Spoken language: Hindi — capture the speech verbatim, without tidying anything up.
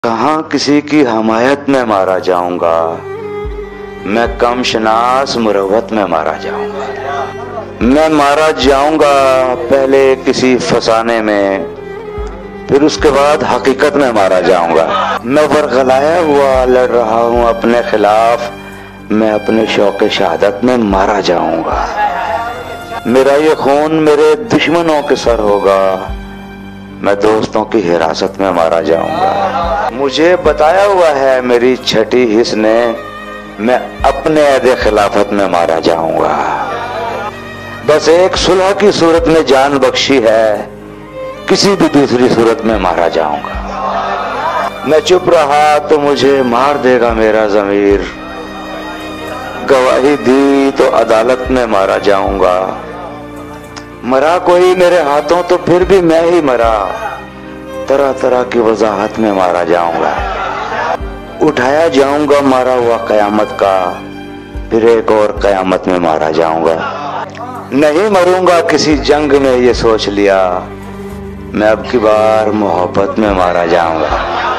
कहाँ किसी की हमायत में मारा जाऊंगा, मैं कम शनास मुरवत में मारा जाऊंगा। मैं मारा जाऊंगा पहले किसी फसाने में, फिर उसके बाद हकीकत में मारा जाऊंगा। मैं वरगलाया हुआ लड़ रहा हूँ अपने खिलाफ, मैं अपने शौक़ शहादत में मारा जाऊंगा। मेरा ये खून मेरे दुश्मनों के सर होगा, मैं दोस्तों की हिरासत में मारा जाऊंगा। मुझे बताया हुआ है मेरी छठी हिस्स ने, मैं अपने अहद खिलाफत में मारा जाऊंगा। बस एक सुलह की सूरत में जान बख्शी है, किसी भी दूसरी सूरत में मारा जाऊंगा। मैं चुप रहा तो मुझे मार देगा मेरा ज़मीर, गवाही दी तो अदालत में मारा जाऊंगा। मरा कोई मेरे हाथों तो फिर भी मैं ही मरा, तरह तरह की वजाहत में मारा जाऊंगा। उठाया जाऊंगा मारा हुआ कयामत का, फिर एक और कयामत में मारा जाऊंगा। नहीं मरूंगा किसी जंग में ये सोच लिया, मैं अब की बार मोहब्बत में मारा जाऊंगा।